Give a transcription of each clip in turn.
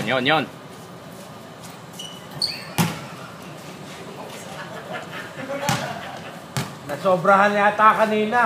Yon. Nasobrahan yata kanina.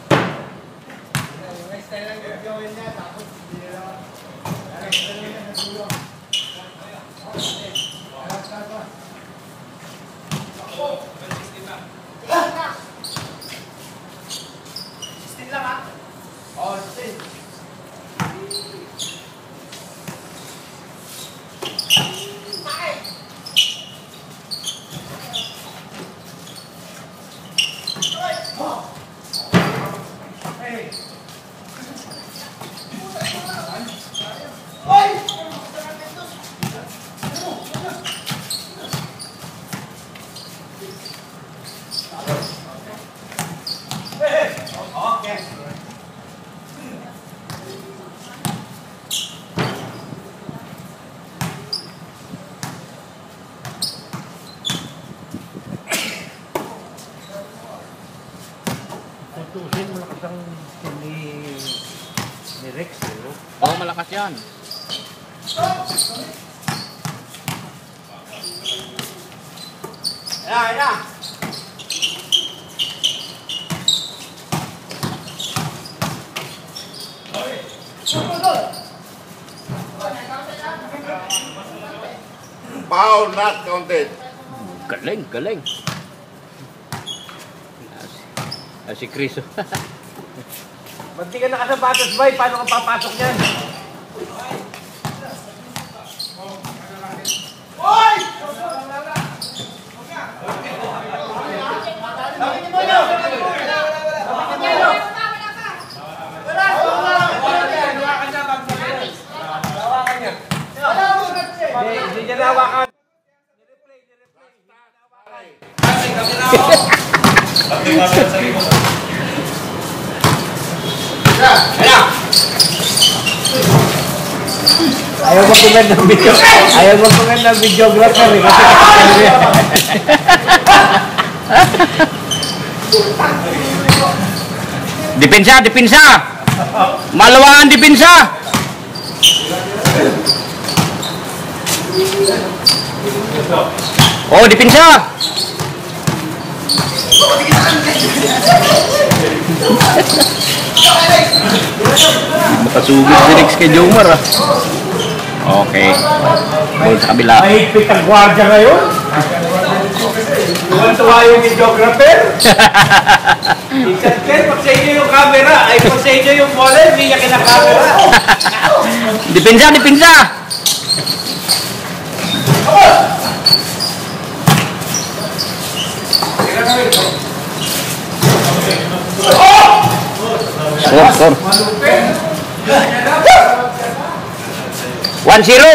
Tutusin, malakas ang ni Rex. Oo, malakas yan. Ayan. Foul not counted. Galing. Si Chris. Ba't di ka nakasapatos, bay? Paano ka papasok yan? Hoy! Hindi niya nawakan. Ayaw mag-comment ng video. Ayaw mag-comment ng videographer eh. Depensa. Malawangan depensa. Oh, depensa. Makasugod si Rex kay Jomar ah. Okay. Ball sa kabila. Mahigpit ang gwardiya ngayon. Tuwan-tuwa yung videographer. Isang pag sa inyo yung camera, ay pag sa inyo yung model, hindi niya kinakamera. Depensa. Score. 1-0.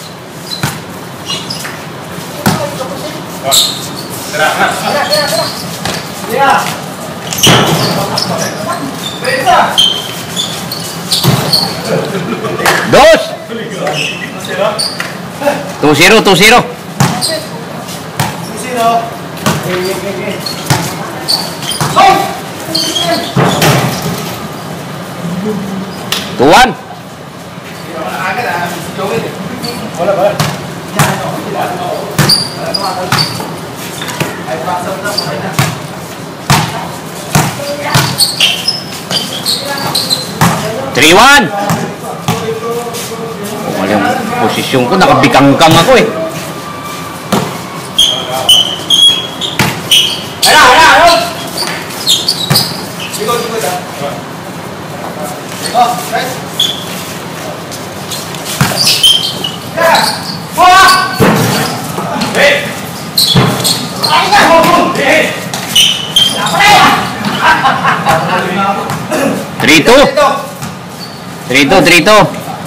Dos. 2-0. 2-1. Triwan. Walang posisyon ko, nakabikangkang ako eh. Trito.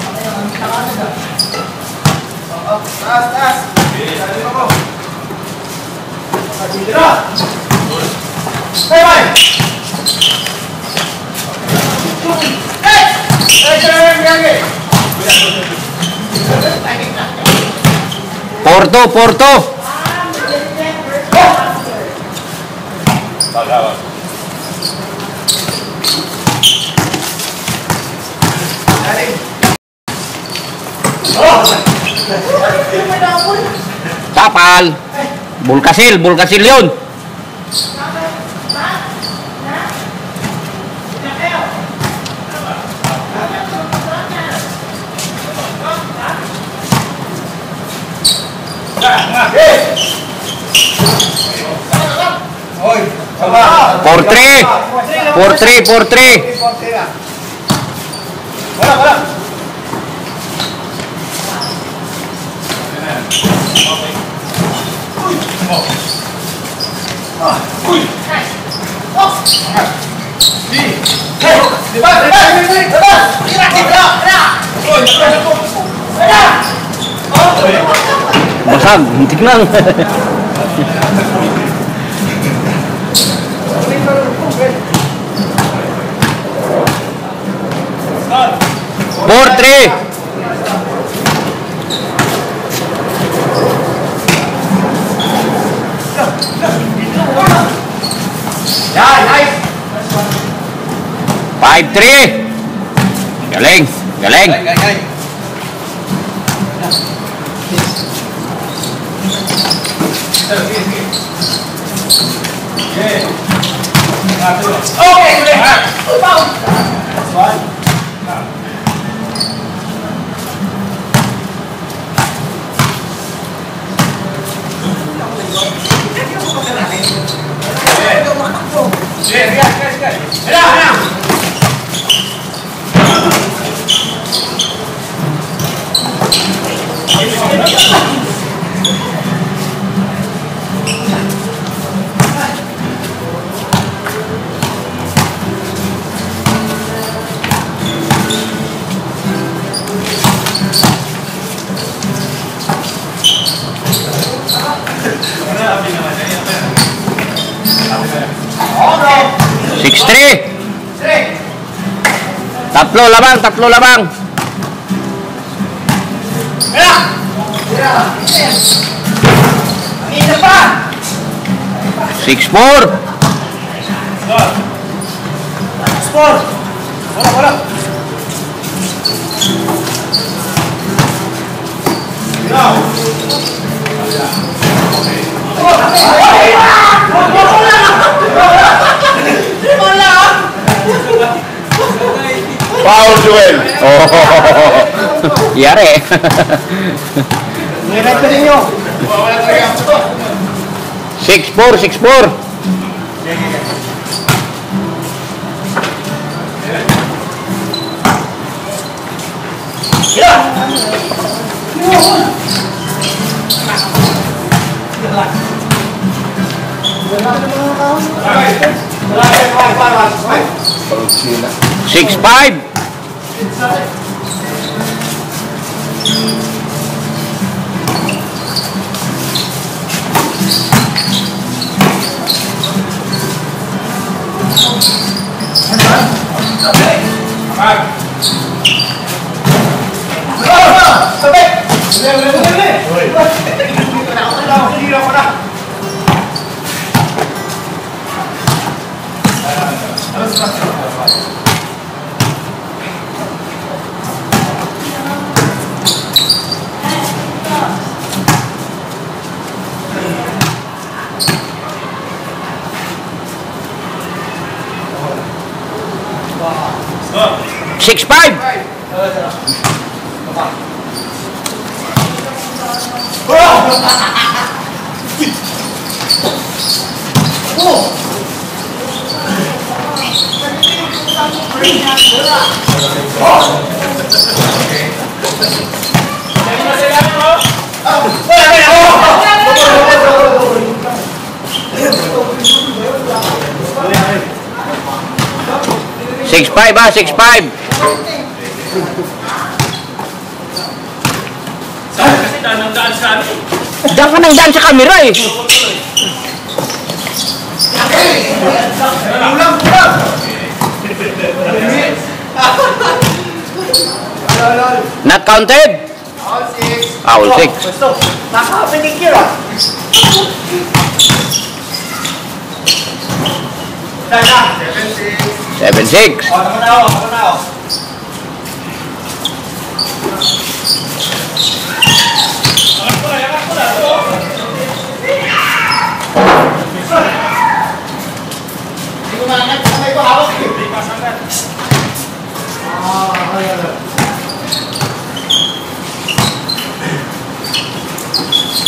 Porto. Kapal. Bulkasil yun. Hoy, sama. 4-3. 4-3. Wala. Basag, hintik lang. 4-3. Nice. 5-3. Galing. Six three. Tatlo labang. 6-4. Wala. Foul duel. Oh. Yari. Nireto ninyo. 6-4. Six five. Six five. Six five, 6-5. Kasi daan sa amin. Diyan ka nang daan sa camera eh. Not counted. All six. Naka-happening here ah. 7-6. Naman ako.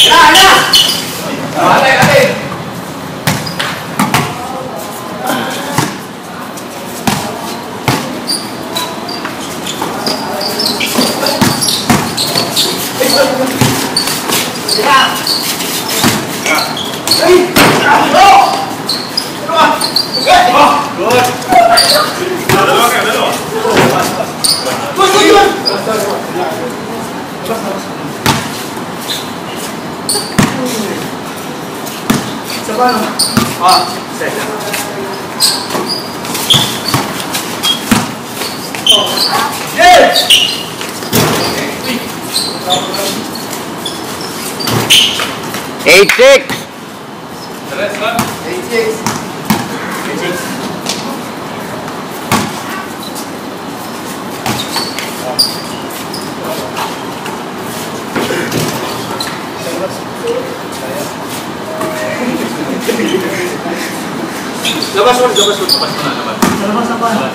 Eight six. Labas mo na.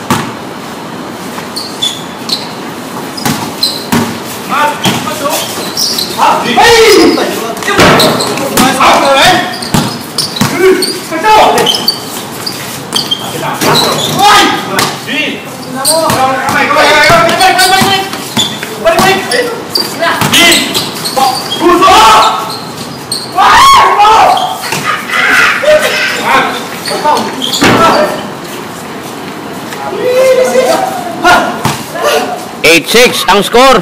Eight six ang score.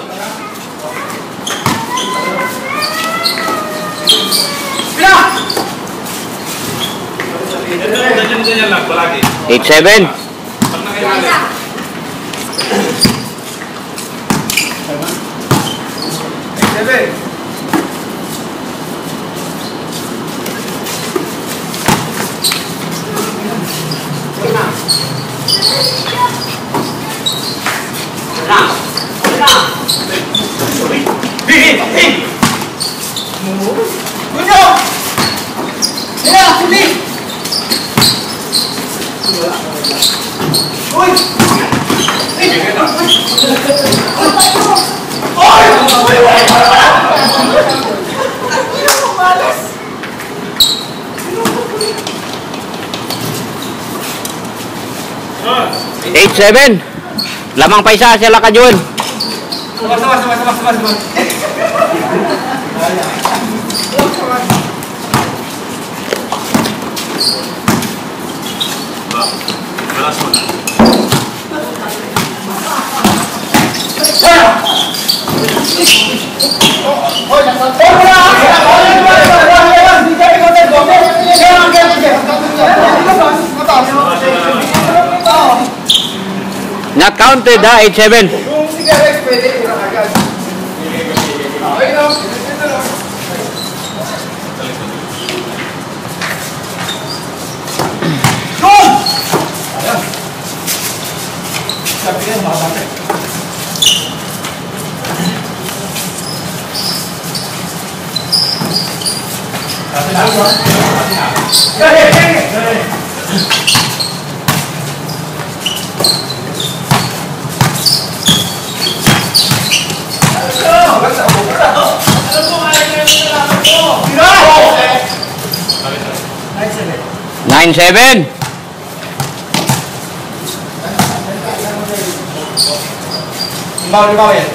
Ganyan lang palagi. 8-7. Pag nakailangan. 8-7. Lamang pa isa sila ka Jun. Balas mo na. Not counted ha, 8-7. Kung cigarettes pwede, irang agad. Okay, no? Goal! Ayan. Sabi yan, makabate. Nine seven. Limbaw yan.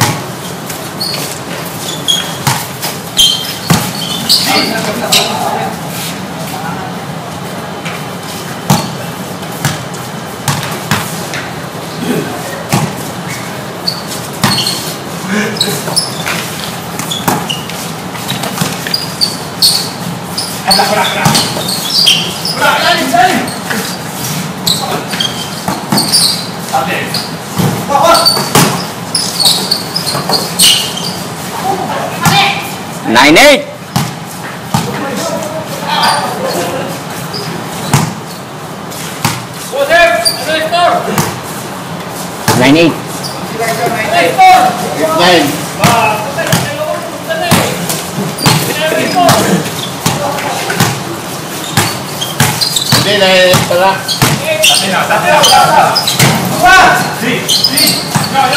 Nine eight. Nine eight. Nine. Hindi na pala.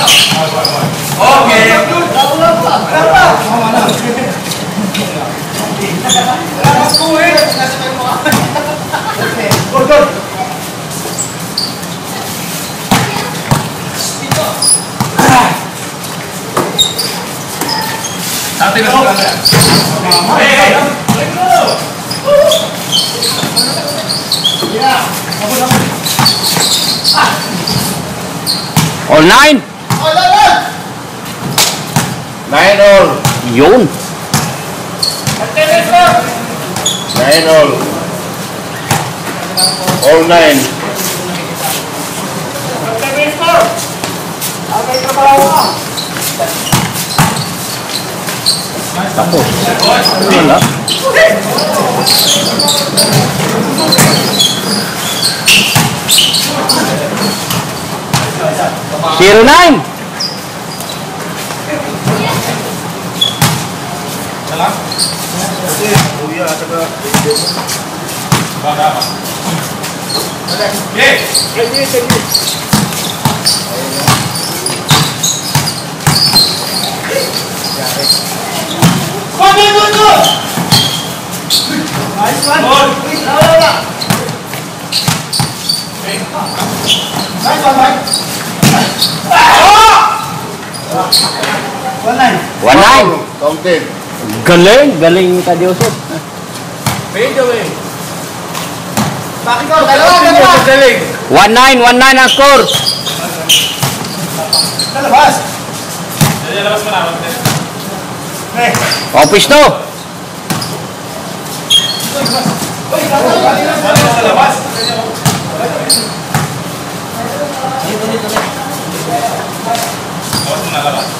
Okay. Satu na sila. All 9. 9 all. Yun. 9 all. All 9. Tapos. Wala. Zero 9. One 9. Counted. Galing ka Joseph. Medyo eh. Bakit ko? Dalawa. 1-9 ang score. Lalabas. Labas mo na. Office to. Labas. Labas mo na, labas.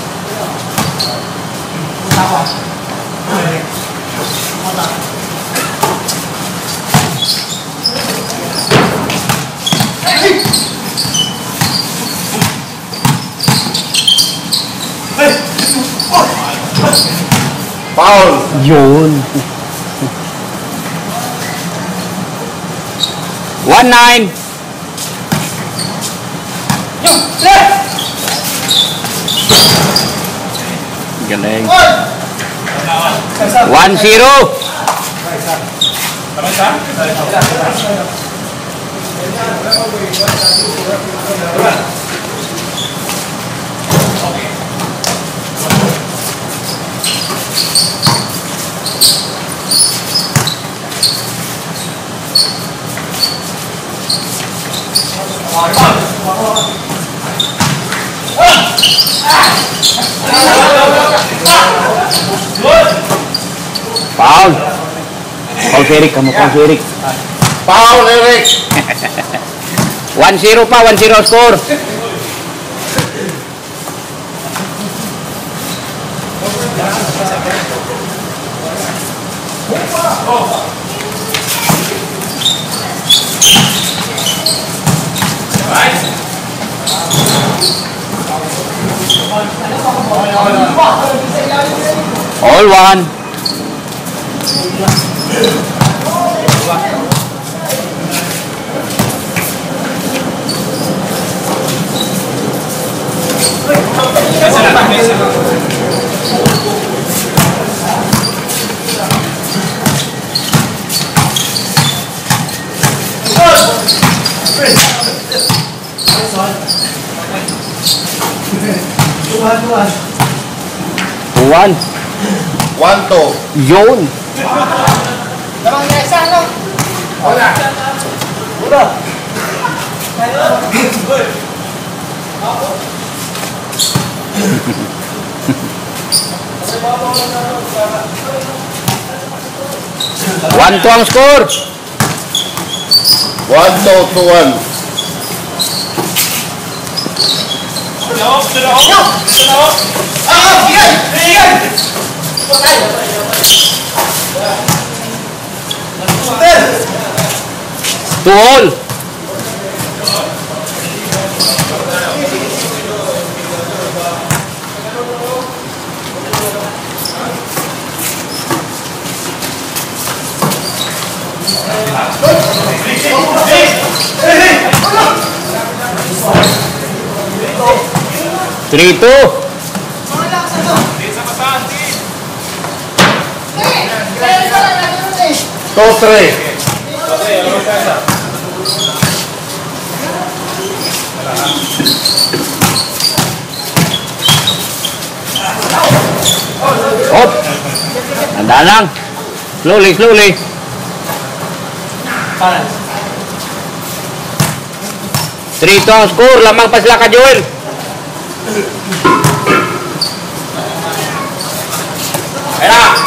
Foul. Yun. 1-9. Galing. 1-0. Labas ha? Foul. Foul si Eric, kamu foul si Eric. Foul, Eric. 1-0 pa, 1-0 score. All 1. One. 1-2. Yun. Lamang niya isa, no? Wala. Wala. One to ang score. 1-2 to 1. To all. Three, two. 2-3. Okay, labas ka isa. Hop. Tanda lang. Slowly, slowly. 3-2 ang score. Lamang pa sila ka, Joel. Ayan na.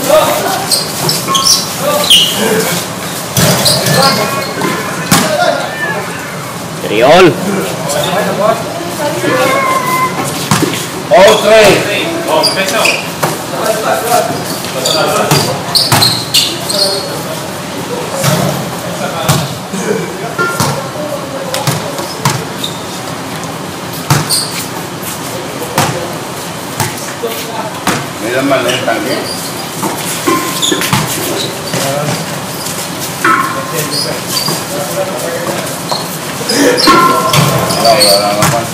Triol. 4-3. Oh, best now. May laman na yung tangke. Wala naman.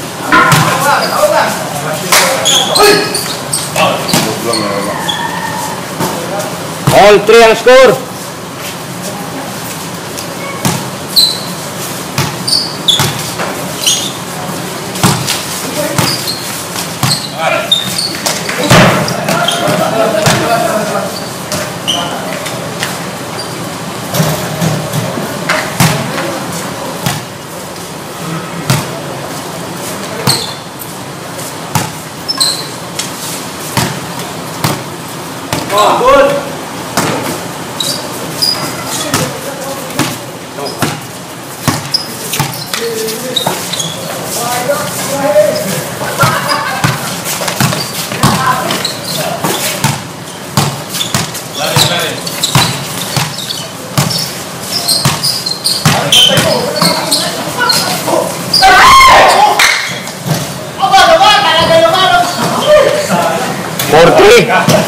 All 3 ang score. Oh, good. Larin. Four, three.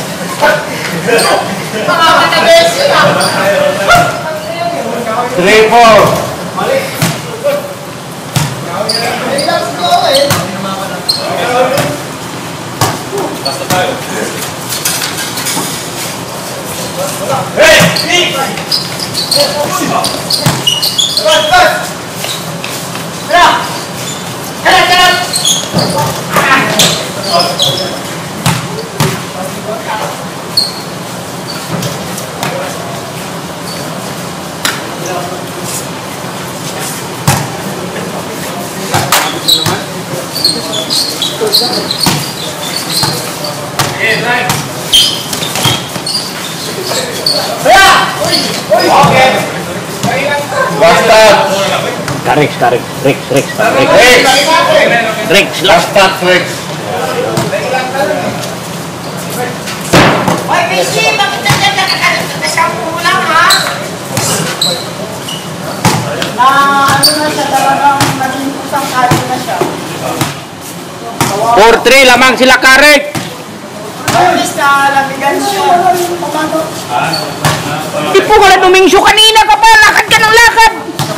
3-4. Basta tayo. Hey! Nick! Okay, drive. Basta. Rex, Last start, Rex. Hoy, Casey, bakit nandiyan nakakasampu mo lang, ha? Na ano na siya, talagang naging kusang kali na siya. 4-3 lamang sila Karek. At least nalabigan siya. Di po ka na tumingsyo kanina ka pa. Lakad ka ng lakad.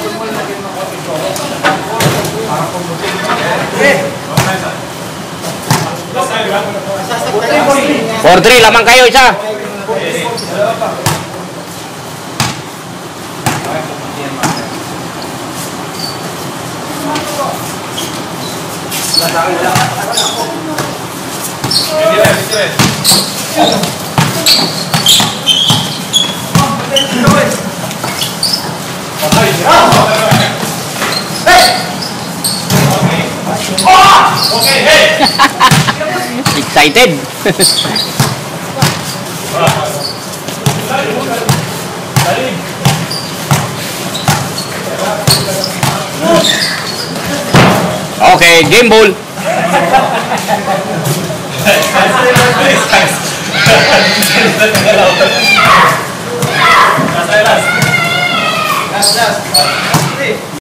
4-3 lamang kayo isa. Okay, hey! Excited. Okay, game ball. Last.